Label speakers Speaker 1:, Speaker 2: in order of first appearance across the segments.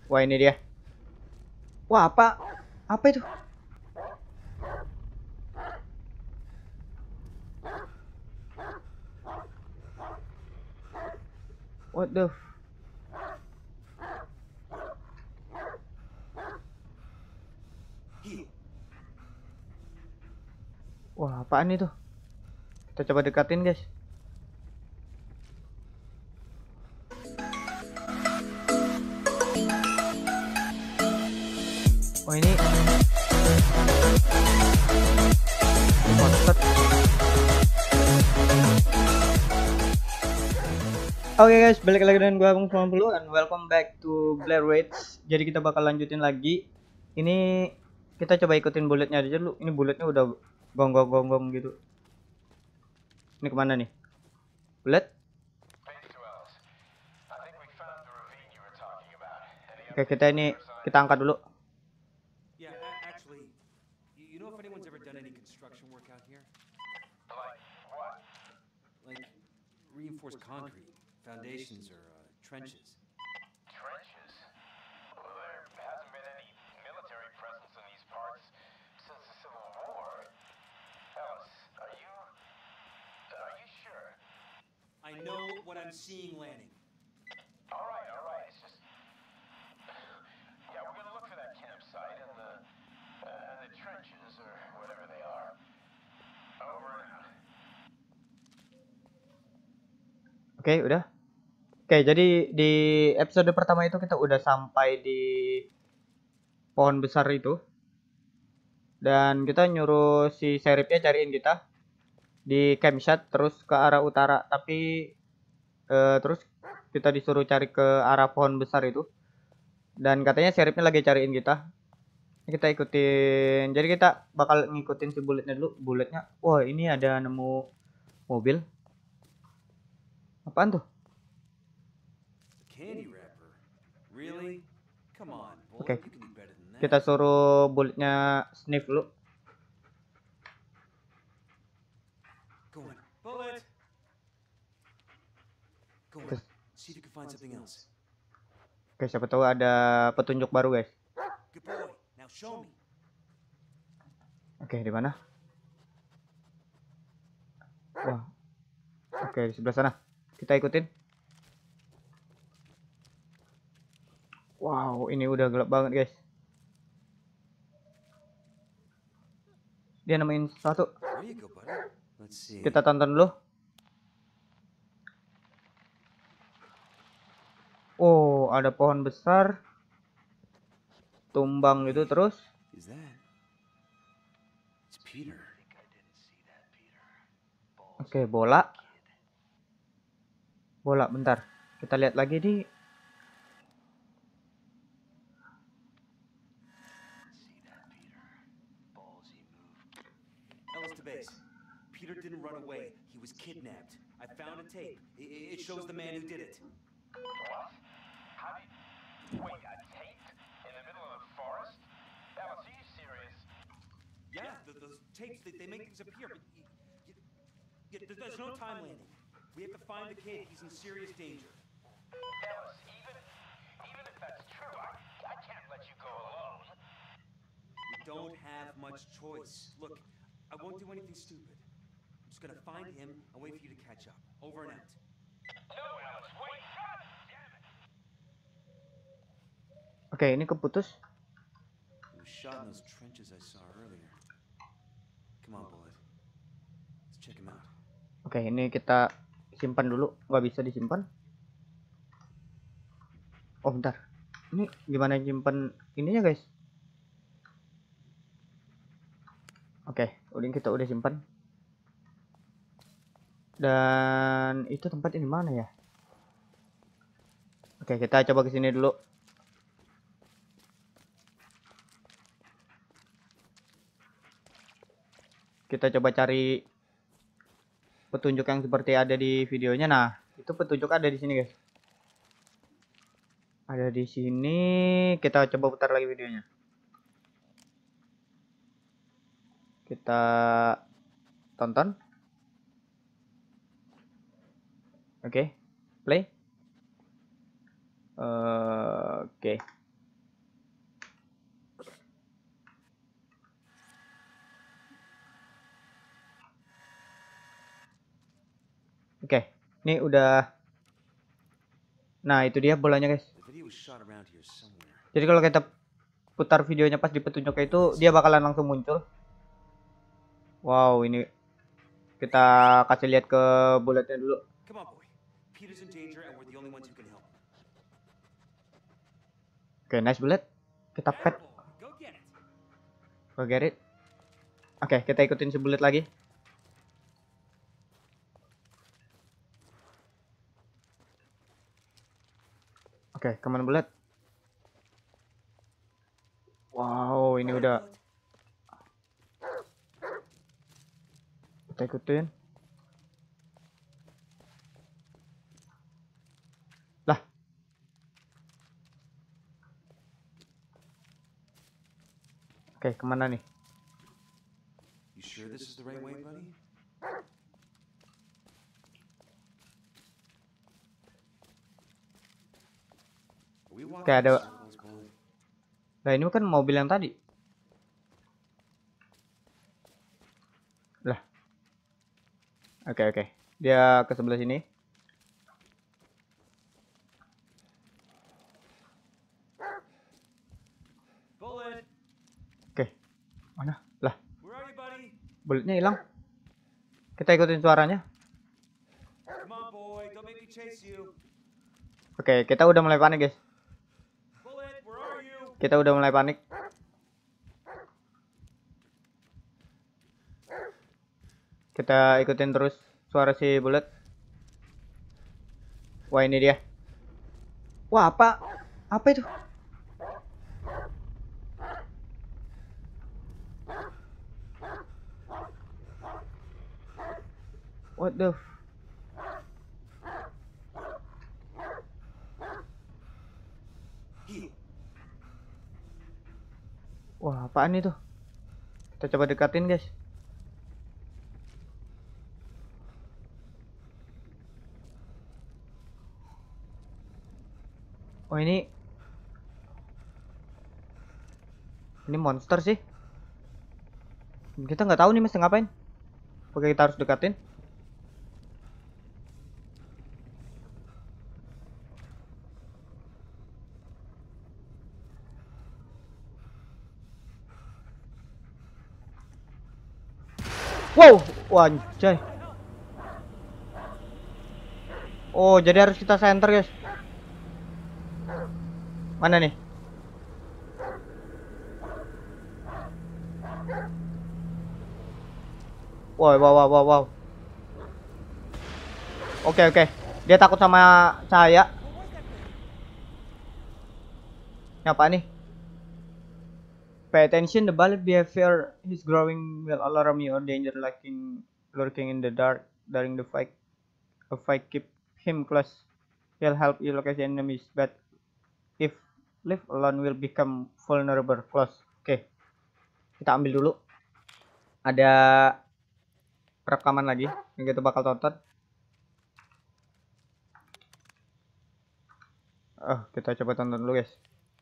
Speaker 1: Wah, ini dia. Wah, apa? Apa itu? What the? Wah, apaan itu? Kita coba dekatin, guys. Oh, ini monster. Oke guys, balik lagi dengan gua Bung 90 and welcome back to Blair Witch. Jadi kita bakal lanjutin lagi. Ini kita coba ikutin bulletnya aja dulu. Ini bulletnya udah gonggong-gonggong gitu. Ini kemana nih? Bullet? Oke, kita angkat dulu.
Speaker 2: Yeah, actually, you know if anyone's ever done any construction work out here?
Speaker 3: Like what?
Speaker 2: Like reinforced concrete, foundations, or trenches?
Speaker 3: Trenches? Well, there hasn't been any military presence in these parts since the Civil War. Ellis, are you sure?
Speaker 2: I know what I'm seeing, Lanning.
Speaker 3: All right. It's just, yeah, we're gonna look for that campsite and the trenches or whatever they are. Over and out.
Speaker 1: Oke, udah. Oke, jadi di episode pertama itu kita udah sampai di pohon besar itu. Dan kita nyuruh si seripnya cariin kita di campsite terus ke arah utara, tapi terus kita disuruh cari ke arah pohon besar itu. Dan katanya seripnya lagi cariin kita. Kita ikutin. Jadi kita bakal ngikutin si bulletnya dulu. Bulletnya. Wah, ini ada nemu mobil. Apaan tuh?
Speaker 2: Candy wrapper? Really? Come on,
Speaker 1: Oke.
Speaker 2: Bullet. You can do better than that.
Speaker 1: Kita suruh bulletnya sniff dulu.
Speaker 2: Go on, Bullet. Go on. See if you can find something else.
Speaker 1: Oke, siapa tahu ada petunjuk baru, guys.
Speaker 2: Good boy. Now show me.
Speaker 1: Oke, di mana? Wah. Oke, di sebelah sana. Kita ikutin. Wow, ini udah gelap banget, guys. Dia nemuin sesuatu.
Speaker 2: There you go, buddy. Let's see.
Speaker 1: Kita tonton dulu. Oh, ada pohon besar. Tumbang gitu terus.
Speaker 2: Is that? It's Peter.
Speaker 1: Oke, bola. Bola, bentar. Kita lihat lagi di.
Speaker 2: Ellis to base. Peter didn't run away. He was kidnapped. I found a tape. It shows the man who did it.
Speaker 3: What? How did... Wait, a tape? In the middle of the forest? Ellis, are you serious?
Speaker 2: Yeah, those tapes, they make things appear, but there's no time landing. We have to find the kid. He's in serious danger.
Speaker 3: Ellis, even if that's true, I can't let you go alone.
Speaker 2: We don't have much choice. Look, I won't do anything stupid. I'm just gonna find him and wait for you to catch up. Over and out.
Speaker 3: No, Ellis, wait! God damn it!
Speaker 1: Oke, ini keputus.
Speaker 2: He was shot in those trenches I saw earlier. Come on, Bullet. Let's check him out.
Speaker 1: Oke, ini kita simpan dulu. Nggak bisa disimpan. Oh, bentar. Ini gimana simpan ininya, guys? Oke, kita udah simpan. Dan itu tempat ini mana ya? Oke, kita coba ke sini dulu. Kita coba cari petunjuk yang seperti ada di videonya. Nah, itu petunjuk ada di sini, guys. Ada di sini. Kita coba putar lagi videonya. Kita tonton. Oke, play. Oke. Ini udah. Nah, itu dia bolanya, guys.
Speaker 2: The video was shot around here somewhere.
Speaker 1: Jadi kalau kita putar videonya pas di petunjuknya itu, dia bakalan langsung muncul. Wow, ini kita kasih lihat ke bulletnya dulu.
Speaker 2: Come on, boy. Peter's in danger and we're the only ones who can help him.
Speaker 1: Oke, nice bullet. Kita pet.
Speaker 2: Attaboy, go get it.
Speaker 1: Go get it. Oke, kita ikutin si bullet lagi. Oke, kemana bullet? Wow, ini udah kita ikutin. Lah. Oke, kemana nih?
Speaker 2: You sure this is the right way, buddy? Are we walking
Speaker 1: Kayak
Speaker 2: in
Speaker 1: ada.
Speaker 2: circles, Bullet?
Speaker 1: Nah, ini kan mobil yang tadi. Lah. Oke. Dia ke sebelah sini.
Speaker 2: Bullet,
Speaker 1: Oke. Mana? Lah,
Speaker 2: where are you, buddy?
Speaker 1: bulletnya hilang. Kita ikutin suaranya.
Speaker 2: Come on, boy. Don't make me chase you.
Speaker 1: Oke, kita udah mulai panik, guys.
Speaker 2: Bullet, where are you?
Speaker 1: Kita udah mulai panik. Kita ikutin terus suara si bullet. Wah, ini dia. Wah, apa? Apa itu? What the?
Speaker 2: Heal.
Speaker 1: Wah, apaan itu? Kita coba dekatin, guys. Oh, ini monster sih. Kita nggak tahu nih mesti ngapain. Oke, kita harus dekatin. Wow, anjay. Oh, jadi harus kita center, guys. Mana nih? Wow. Oke. Dia takut sama saya. Ini apa nih? Pay attention, the bullet behavior is growing will alarm you or danger lurking in the dark during the fight. A fight, keep him close. He'll help you locate enemies, but if left alone will become vulnerable. Close. Oke. Kita ambil dulu. Ada rekaman lagi yang kita bakal tonton. Kita coba tonton dulu, guys.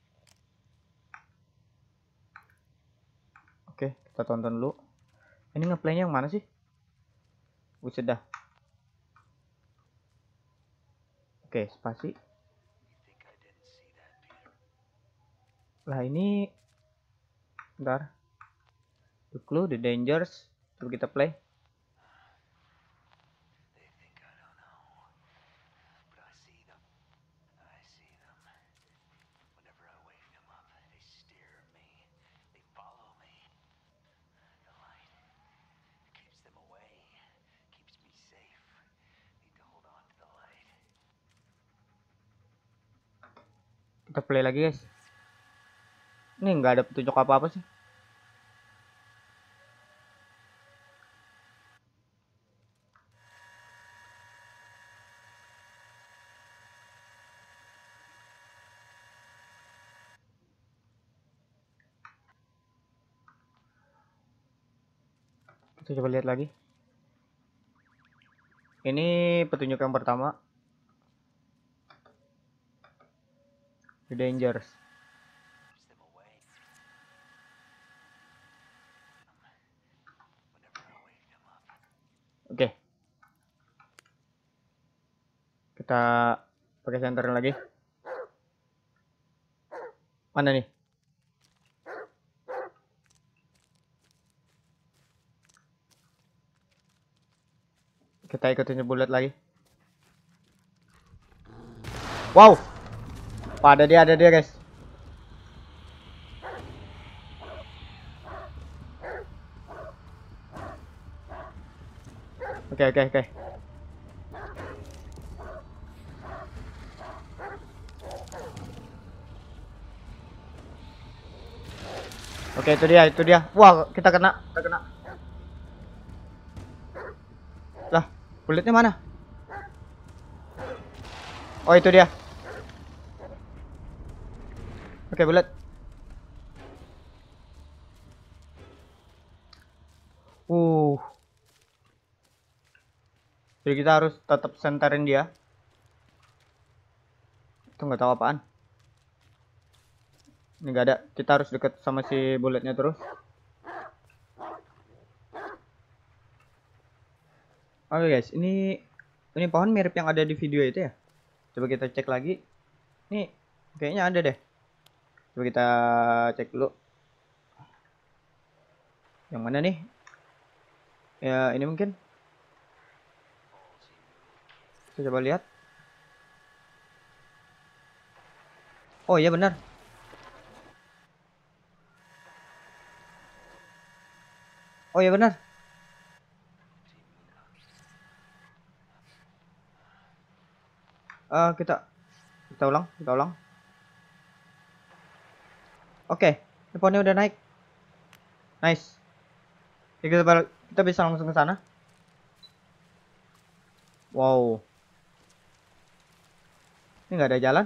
Speaker 1: Oke, kita tonton dulu. Ini ngeplaynya yang mana sih? Buset dah. Oke, spasi. Lah, ini bentar. The clue, the dangers. Coba kita play. Kita play lagi, guys. Ini nggak ada petunjuk apa-apa sih. Kita coba lihat lagi. Ini petunjuk yang pertama. The dangers. Oke. Kita pakai center lagi. Mana nih? Kita ikutin bullet lagi. Wow. Wah, ada dia guys. Oke. Oke, itu dia. Wah, kita kena. Lah, bulletnya mana? Oh, itu dia. Oke, bullet. Jadi kita harus tetap senterin dia. Itu nggak tahu apaan. Ini nggak ada. Kita harus deket sama si bulletnya terus. Oke guys, ini pohon mirip yang ada di video itu ya. Coba kita cek lagi. Nih, kayaknya ada deh. Coba kita cek dulu. Yang mana nih? Ya, ini mungkin. Kita coba lihat. Oh iya benar. Oh iya benar. Kita ulang. Oke, pohonnya udah naik. Nice. Jadi kita bisa langsung ke sana. Wow. Ini nggak ada jalan.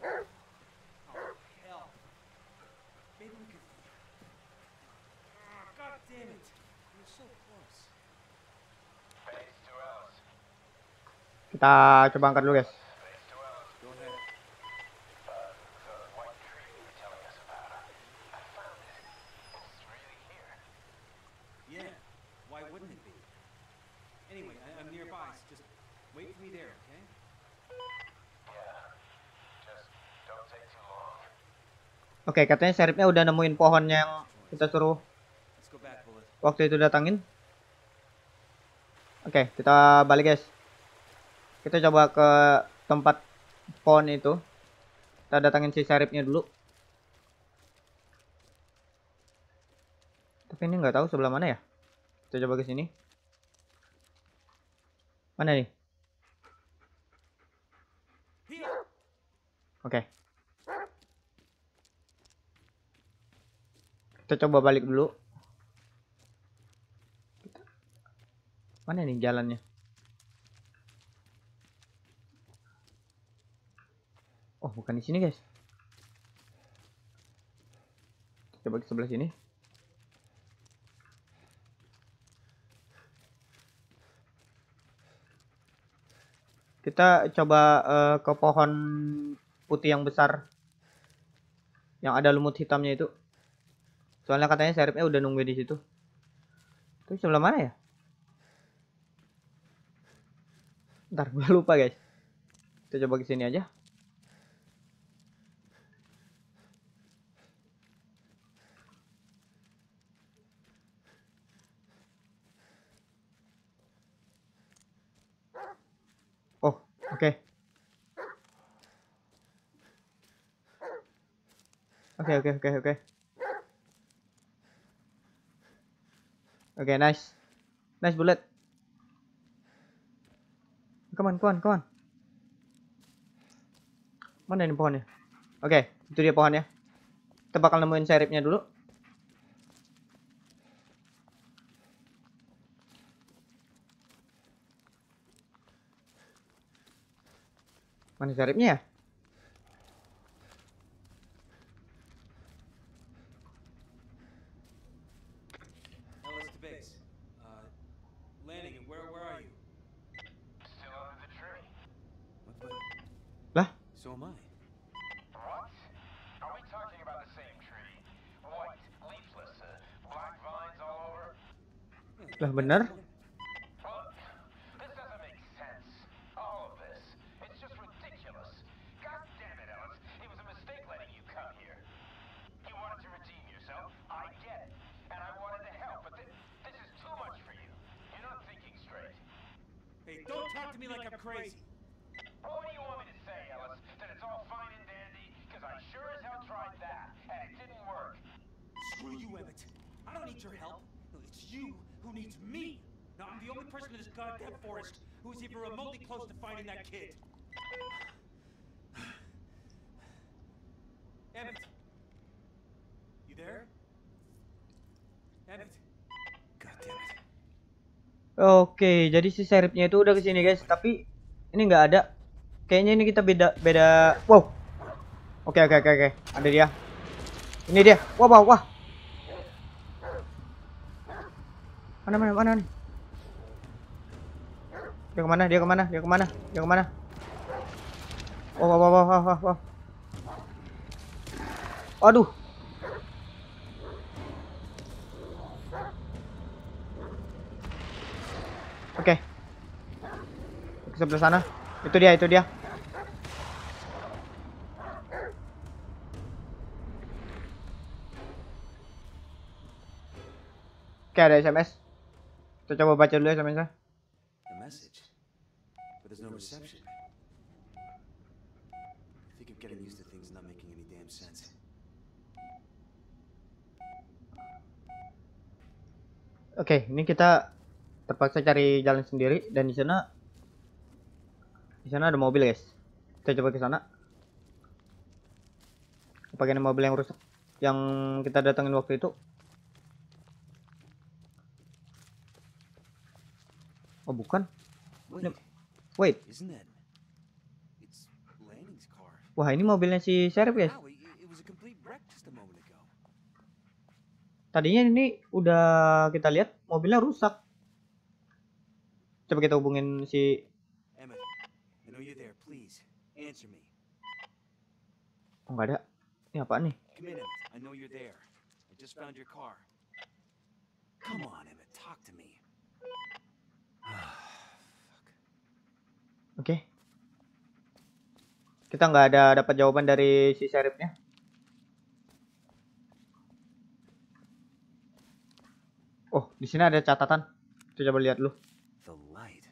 Speaker 1: Kita coba angkat dulu guys. Oke, katanya Seripnya udah nemuin pohon yang kita suruh waktu itu datangin. Oke, kita balik guys. Kita coba ke tempat pohon itu. Kita datangin si Seripnya dulu. Tapi ini nggak tahu sebelah mana ya. Kita coba ke sini. Mana nih? Oke. Kita coba balik dulu. Mana nih jalannya? Oh, bukan di sini, guys. Coba ke sebelah sini. Kita coba ke pohon putih yang besar. Yang ada lumut hitamnya itu. Soalnya katanya Seripnya udah nunggu di situ. Itu sebelah mana ya? Ntar gue lupa guys. Kita coba ke sini aja. Oh, oke. Oke. Oke, nice. Nice bullet. Come on. Mana ini pohonnya? Oke, itu dia pohonnya. Kita bakal nemuin Seripnya dulu. Mana Seripnya ya? Lah?
Speaker 2: So am I.
Speaker 3: What? Are we talking about the same tree? White, leafless, black vines all over?
Speaker 1: Lah bener.
Speaker 3: Look, this doesn't make sense. All of this. It's just
Speaker 2: me like I'm crazy.
Speaker 3: Well, what do you want me to say, Ellis? That it's all fine and dandy? Because I sure as hell tried that, and it didn't work.
Speaker 2: Screw you, Emmett. I don't need your help. No, it's you who needs me. Now, I'm the only person in this goddamn forest who is even remotely close to finding that kid. Emmett. You there? Emmett. God damn it.
Speaker 1: Oke, jadi si seripnya itu udah kesini guys, tapi ini nggak ada. Kayaknya ini kita beda. Wow. Oke. Ada dia. Ini dia. Wah. Mana nih? Dia kemana? Wah. Aduh. Oke. Ke sebelah sana. Itu dia. Oke, ada SMS. Kita coba baca dulu SMS-nya.
Speaker 2: A message, but there's no reception. I think I'm getting used to things not making any damn sense.
Speaker 1: Oke, ini kita terpaksa cari jalan sendiri dan di sana ada mobil guys. Kita coba ke sana. Apakah ini mobil yang rusak yang kita datangin waktu itu? Oh bukan. Wait.
Speaker 2: Isn't that? It's Lanning's car.
Speaker 1: Wah ini mobilnya si Sheriff guys.
Speaker 2: Wow, it was a complete wreck just a moment ago.
Speaker 1: Tadinya ini udah kita lihat mobilnya rusak. Coba kita hubungin si
Speaker 2: Emmett, I know you're there. Please answer me.
Speaker 1: Oh nggak ada. Ini apaan nih?
Speaker 2: Come in, Emmett. I know you're there. I just found your car. Come on, Emmett. Talk to me.
Speaker 1: Oke. Kita nggak ada dapat jawaban dari si Sheriffnya. Oh, di sini ada catatan. Kita coba lihat dulu.
Speaker 2: The light.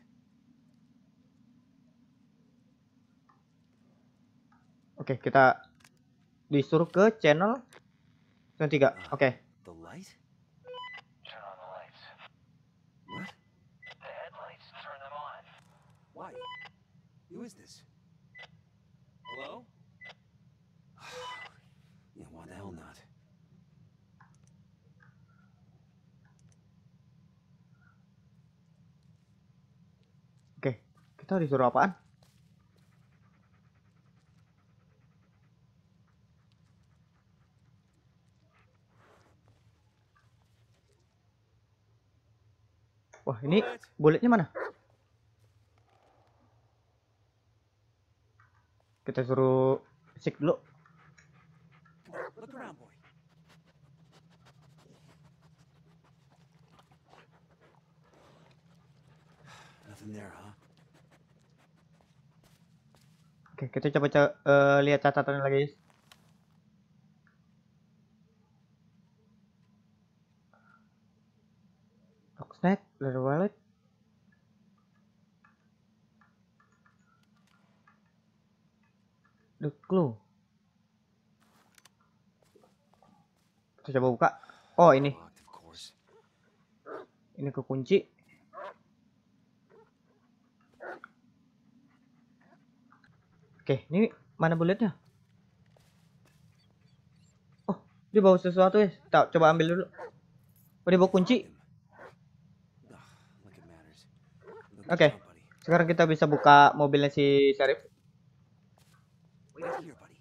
Speaker 1: Oke, kita disuruh ke channel 3. Oke.
Speaker 2: The light?
Speaker 3: Turn on the lights.
Speaker 2: What?
Speaker 3: The headlights, turn them on.
Speaker 2: Why? Who is this? Hello? Yeah, why the hell not?
Speaker 1: Oke, kita disuruh apaan? Wah, ini bulletnya mana? Kita suruh sik dulu.
Speaker 2: Come on, look around, boy. Nothing there, huh?
Speaker 1: Oke, kita coba lihat catatannya lagi. Guys. Lock snack, leather wallet. The clue. Kita coba buka. Oh, ini.
Speaker 2: Locked, of course.
Speaker 1: Ini kekunci. Oke, ini mana bulletnya? Oh, dia bawa sesuatu ya. Coba ambil dulu. Oh, dia bawa kunci.
Speaker 2: Like it matters. Look,
Speaker 1: Oke,
Speaker 2: jump, buddy.
Speaker 1: sekarang kita bisa buka mobilnya si Sheriff.
Speaker 2: Wait here, buddy.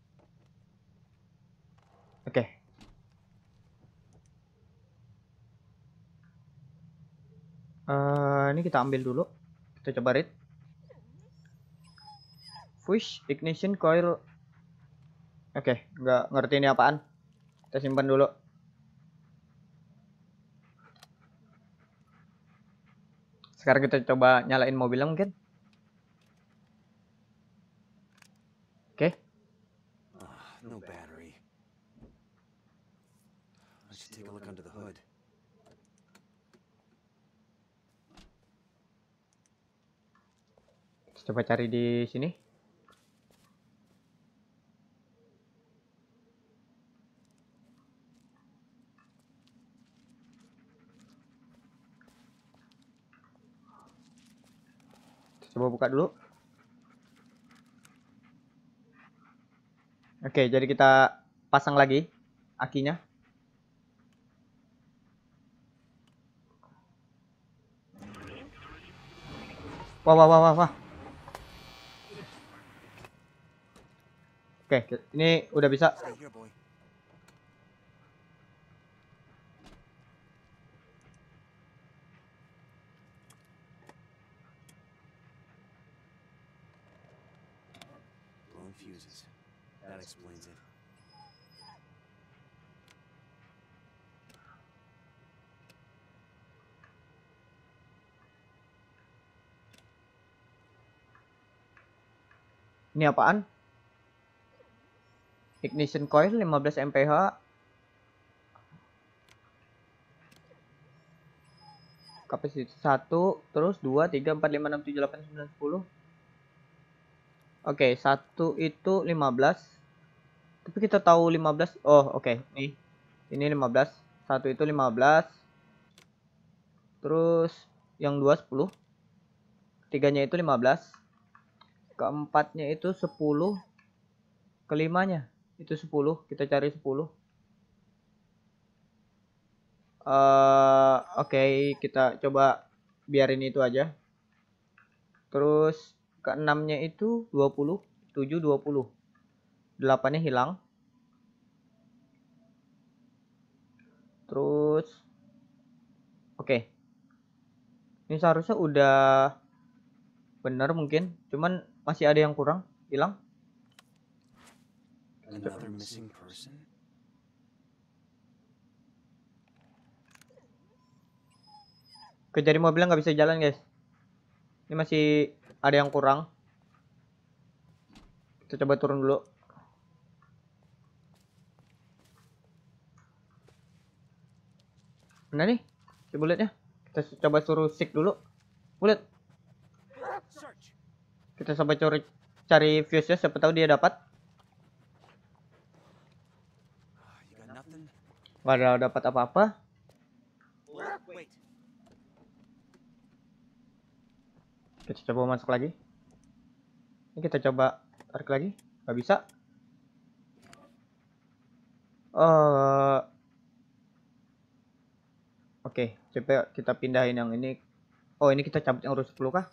Speaker 1: Oke. Ini kita ambil dulu. Kita coba read. Push ignition coil. Oke, nggak ngerti ini apaan. Kita simpan dulu. Sekarang kita coba nyalain mobilnya mungkin. Oke.
Speaker 2: No battery. I should take a look under the hood.
Speaker 1: Coba cari di sini. Coba buka dulu. Oke, jadi kita pasang lagi akinya. Wah, wah, wah, wah, wah. Oke, ini udah bisa.
Speaker 2: Stay here, boy. Blown fuses. That explains it.
Speaker 1: Ini apaan? Ignition coil 15 mph. Kapasitas 1, terus 2, 3, 4, 5, 6, 7, 8, 9, 10. Oke, 1 itu 15. Tapi kita tahu 15. Oh, oke. Nih. Ini 15. 1 itu 15. Terus yang 2 10. Ketiganya itu 15. Keempatnya itu 10. Kelimanya itu 10. Kita cari 10. Oke, kita coba biarin itu aja. Terus keenamnya itu 20. 7, 20. 8-nya hilang. Terus oke. Ini seharusnya udah benar mungkin, cuman masih ada yang kurang, hilang.
Speaker 2: Another missing person?
Speaker 1: Oke, jadi mobilnya nggak bisa jalan, guys. Ini masih ada yang kurang. Kita coba turun dulu. Mana nih si bulletnya? Kita coba suruh seek dulu. Bullet.
Speaker 2: Search.
Speaker 1: Kita coba cari fuse ya, siapa tahu dia dapat.
Speaker 2: You got nothing?
Speaker 1: Nggak ada dapat apa-apa.
Speaker 2: Wait.
Speaker 1: Kita coba masuk lagi. Ini kita coba tarik lagi. Nggak bisa. Oke, coba kita pindahin yang ini. Oh, ini kita cabut yang urus 10 kah?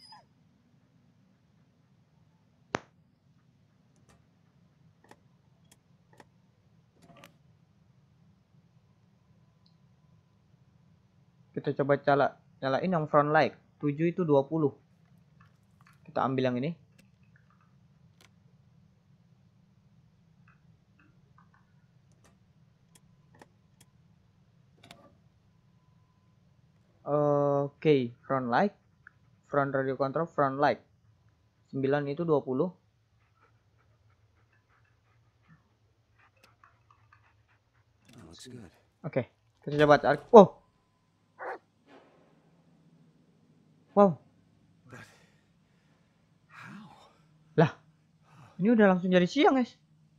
Speaker 1: Kita coba nyalain yang front light. 7 itu 20. Kita ambil yang ini. Oke, front light, front radio control, front light. 9 itu 20.
Speaker 2: Looks good.
Speaker 1: Oke, kita coba tarik. Oh. Wow.
Speaker 2: How?
Speaker 1: Lah. Ini udah langsung jadi siang, guys.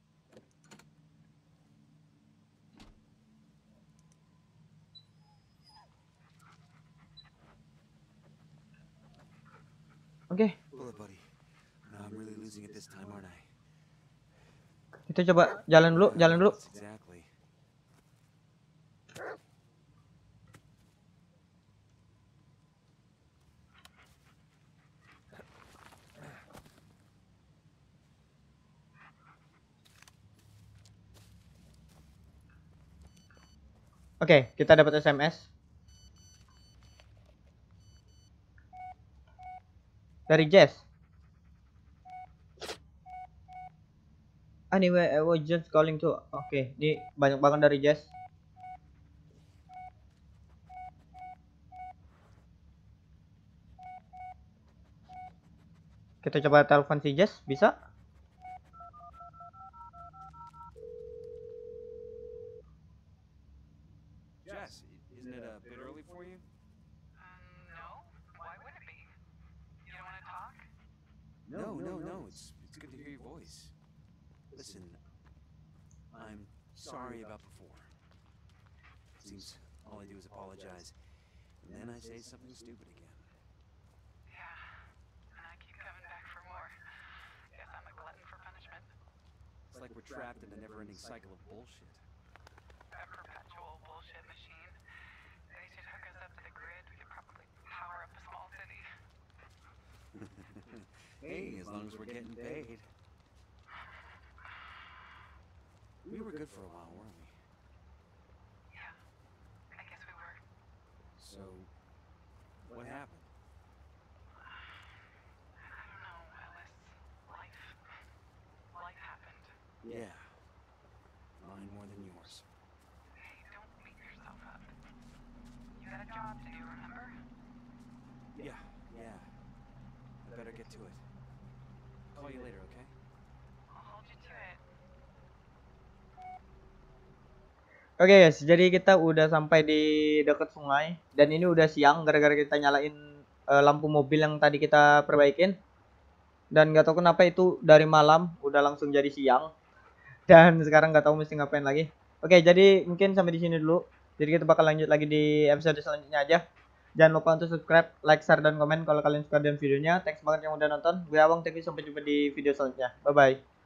Speaker 1: Oke,
Speaker 2: Bullet buddy. Now I'm really losing it this time, aren't I?
Speaker 1: kita coba jalan dulu.
Speaker 2: Yes, exactly.
Speaker 1: Oke, kita dapat SMS dari Jess. Anyway, I was just calling to. Oke, ini banyak banget dari Jess. Kita coba telepon si Jess, bisa?
Speaker 2: Jess, isn't it a bit early for you?
Speaker 4: No. Why would it be? You don't want to talk?
Speaker 2: No. It's good to hear your voice. Listen, I'm sorry about before. Seems all I do is apologize, and then I say something stupid again.
Speaker 4: Yeah, and I keep coming back for more. Guess I'm a glutton for punishment.
Speaker 2: It's like we're trapped in a never-ending cycle of bullshit.
Speaker 4: A perpetual bullshit machine. They should hook us up to the grid. We could probably power up a small city.
Speaker 2: Hey, as long as we're getting paid. We were good for a while, weren't we?
Speaker 4: Yeah, I guess we were.
Speaker 2: So, what happened?
Speaker 4: I don't know, Ellis. Life happened.
Speaker 2: Yeah. Mine more than yours.
Speaker 4: Hey, don't beat yourself up. You got a job to do, remember?
Speaker 2: Yeah. I better get to it. Call you later, okay?
Speaker 4: I'll hold you to it.
Speaker 1: Oke guys, jadi kita udah sampai di dekat sungai dan ini udah siang gara-gara kita nyalain lampu mobil yang tadi kita perbaikin. Dan gak tahu kenapa itu dari malam udah langsung jadi siang. Dan sekarang gak tahu mesti ngapain lagi. Oke, jadi mungkin sampai di sini dulu. Jadi kita bakal lanjut lagi di episode selanjutnya aja. Jangan lupa untuk subscribe, like, share, dan komen kalau kalian suka dengan videonya. Thanks banget yang udah nonton. Gue Awang, thank you, sampai jumpa di video selanjutnya. Bye-bye.